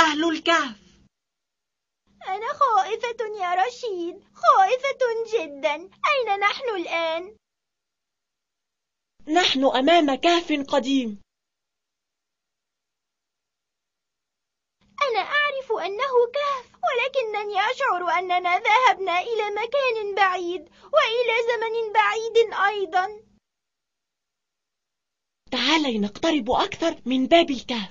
أهل الكهف. أنا خائفة يا رشيد، خائفة جدا. أين نحن الآن؟ نحن أمام كهف قديم. أنا أعرف أنه كهف، ولكنني أشعر أننا ذهبنا إلى مكان بعيد وإلى زمن بعيد أيضا. تعالي نقترب أكثر من باب الكهف.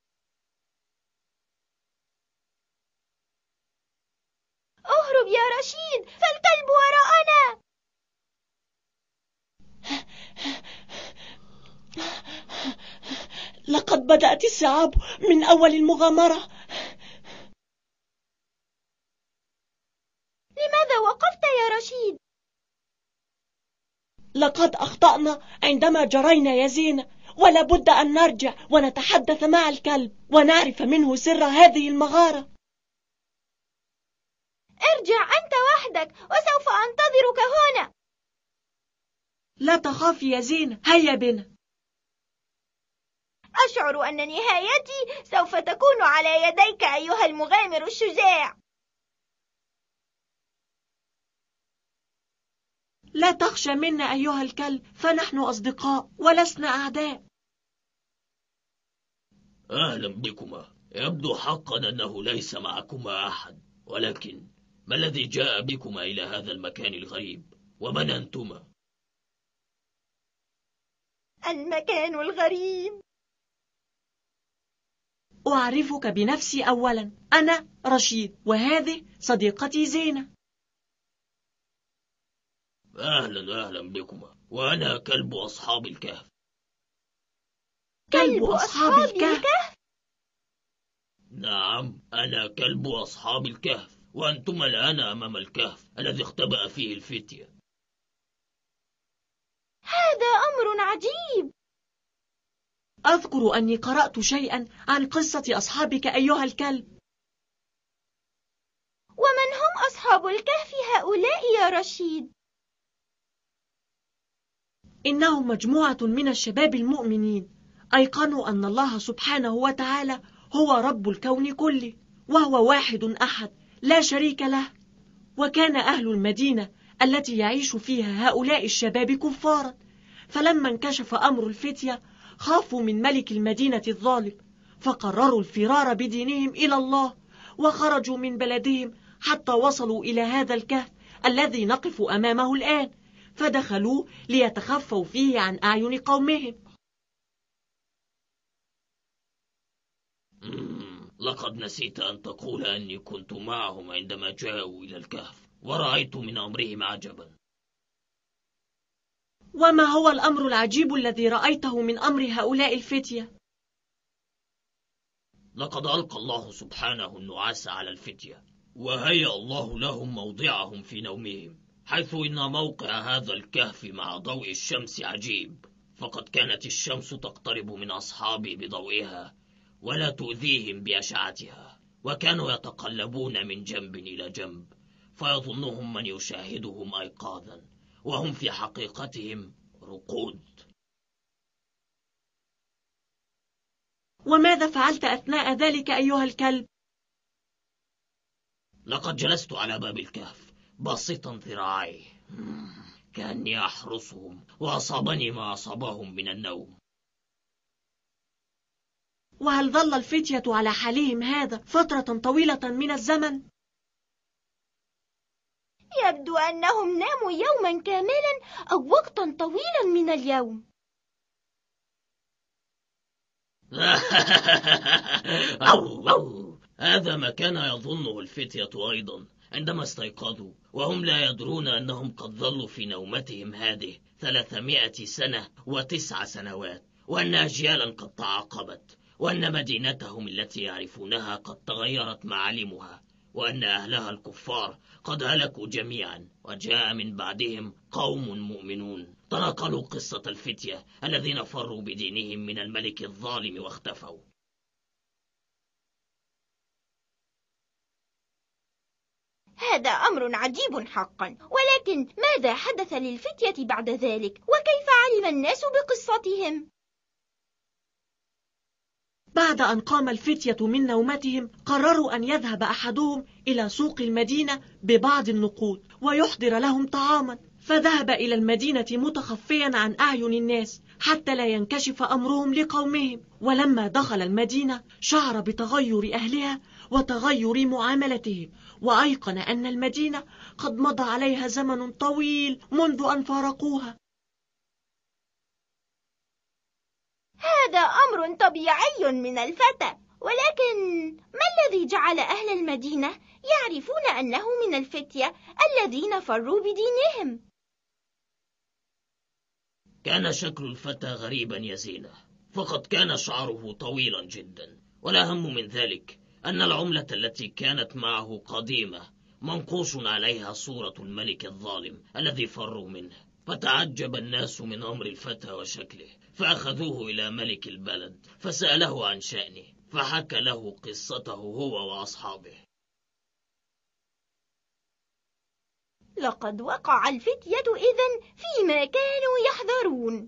اهرب يا رشيد، فالكلب وراءنا. لقد بدأت الصعاب من أول المغامرة. لماذا وقفت يا رشيد؟ لقد أخطأنا عندما جرينا يا زينة، ولا بد أن نرجع ونتحدث مع الكلب ونعرف منه سر هذه المغارة. ارجع أنت وحدك وسوف أنتظرك هنا. لا تخافي يا زينة، هيا بنا. أشعر أن نهايتي سوف تكون على يديك أيها المغامر الشجاع. لا تخشى منا أيها الكلب، فنحن أصدقاء ولسنا أعداء. أهلا بكما. يبدو حقا أنه ليس معكما أحد، ولكن ما الذي جاء بكما إلى هذا المكان الغريب؟ ومن أنتما؟ المكان الغريب. أعرفك بنفسي أولا، أنا رشيد، وهذه صديقتي زينة. أهلا بكما. وأنا كلب أصحاب الكهف. كلب أصحاب الكهف؟ نعم، أنا كلب أصحاب الكهف، وأنتما الآن أمام الكهف الذي اختبأ فيه الفتية. هذا أمر عجيب. أذكر أني قرأت شيئا عن قصة أصحابك أيها الكلب. ومن هم أصحاب الكهف هؤلاء يا رشيد؟ إنهم مجموعة من الشباب المؤمنين، أيقنوا أن الله سبحانه وتعالى هو رب الكون كله، وهو واحد أحد لا شريك له. وكان أهل المدينة التي يعيش فيها هؤلاء الشباب كفارا، فلما انكشف أمر الفتية خافوا من ملك المدينة الظالم، فقرروا الفرار بدينهم إلى الله، وخرجوا من بلدهم حتى وصلوا إلى هذا الكهف الذي نقف أمامه الآن، فدخلوا ليتخفوا فيه عن أعين قومهم. لقد نسيت أن تقول أني كنت معهم عندما جاءوا إلى الكهف، ورأيت من أمرهم عجبا. وما هو الأمر العجيب الذي رأيته من أمر هؤلاء الفتية؟ لقد ألقى الله سبحانه النعاس على الفتية، وهيأ الله لهم موضعهم في نومهم، حيث إن موقع هذا الكهف مع ضوء الشمس عجيب، فقد كانت الشمس تقترب من أصحابي بضوئها ولا تؤذيهم بأشعتها، وكانوا يتقلبون من جنب إلى جنب، فيظنهم من يشاهدهم أيقاظا، وهم في حقيقتهم رقود. وماذا فعلت أثناء ذلك أيها الكلب؟ لقد جلست على باب الكهف باسطا ذراعي كأني أحرسهم، وأصابني ما أصابهم من النوم. وهل ظل الفتية على حالهم هذا فترة طويلة من الزمن؟ يبدو أنهم ناموا يوما كاملا أو وقتا طويلا من اليوم. هذا ما كان يظنه الفتية أيضا عندما استيقظوا، وهم لا يدرون أنهم قد ظلوا في نومتهم هذه 300 سنة و9 سنوات، وأن أجيالا قد تعاقبت، وأن مدينتهم التي يعرفونها قد تغيرت معالمها، وأن أهلها الكفار قد هلكوا جميعا، وجاء من بعدهم قوم مؤمنون تناقلوا قصة الفتية الذين فروا بدينهم من الملك الظالم واختفوا. هذا أمر عجيب حقا، ولكن ماذا حدث للفتية بعد ذلك؟ وكيف علم الناس بقصتهم؟ بعد أن قام الفتية من نومتهم قرروا أن يذهب أحدهم إلى سوق المدينة ببعض النقود ويحضر لهم طعاما، فذهب إلى المدينة متخفيا عن أعين الناس حتى لا ينكشف أمرهم لقومهم. ولما دخل المدينة شعر بتغير أهلها وتغير معاملتهم، وأيقن أن المدينة قد مضى عليها زمن طويل منذ أن فارقوها. هذا أمر طبيعي من الفتى، ولكن ما الذي جعل أهل المدينة يعرفون أنه من الفتية الذين فروا بدينهم؟ كان شكل الفتى غريبا يا زينة، فقد كان شعره طويلا جدا، والأهم من ذلك أن العملة التي كانت معه قديمة منقوش عليها صورة الملك الظالم الذي فروا منه. فتعجب الناس من أمر الفتى وشكله، فأخذوه إلى ملك البلد فسأله عن شأنه، فحكى له قصته هو وأصحابه. لقد وقع الفتية إذن فيما كانوا يحذرون.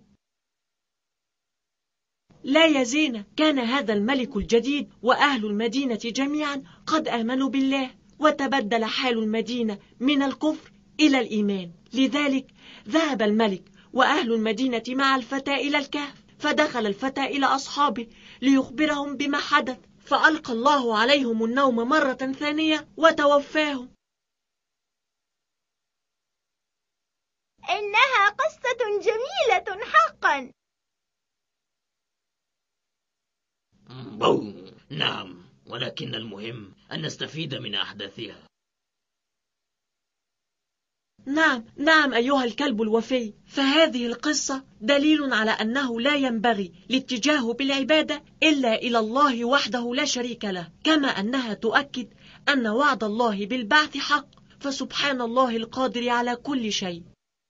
لا يا زينة، كان هذا الملك الجديد وأهل المدينة جميعا قد آمنوا بالله، وتبدل حال المدينة من الكفر إلى الإيمان. لذلك ذهب الملك وأهل المدينة مع الفتى إلى الكهف، فدخل الفتى إلى أصحابه ليخبرهم بما حدث، فألقى الله عليهم النوم مرة ثانية وتوفاهم. إنها قصة جميلة حقا. نعم، ولكن المهم أن نستفيد من أحداثها. نعم أيها الكلب الوفي، فهذه القصة دليل على أنه لا ينبغي الاتجاه بالعبادة إلا إلى الله وحده لا شريك له، كما أنها تؤكد أن وعد الله بالبعث حق، فسبحان الله القادر على كل شيء.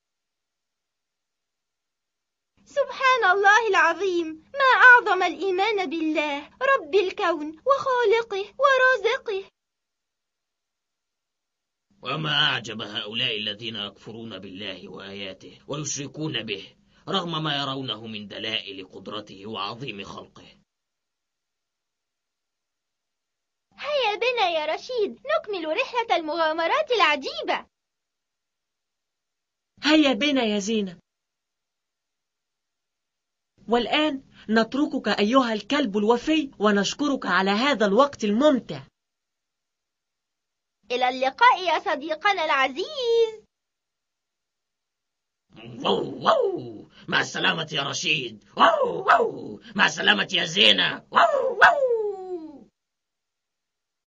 سبحان الله العظيم، ما أعظم الإيمان بالله رب الكون وخالقه ورازقه. وما أعجب هؤلاء الذين يكفرون بالله وآياته ويشركون به رغم ما يرونه من دلائل قدرته وعظيم خلقه. هيا بنا يا رشيد نكمل رحلة المغامرات العجيبة. هيا بنا يا زينة. والآن نتركك أيها الكلب الوفي ونشكرك على هذا الوقت الممتع. إلى اللقاء يا صديقنا العزيز. مع السلامة يا رشيد. مع السلامة يا زينة.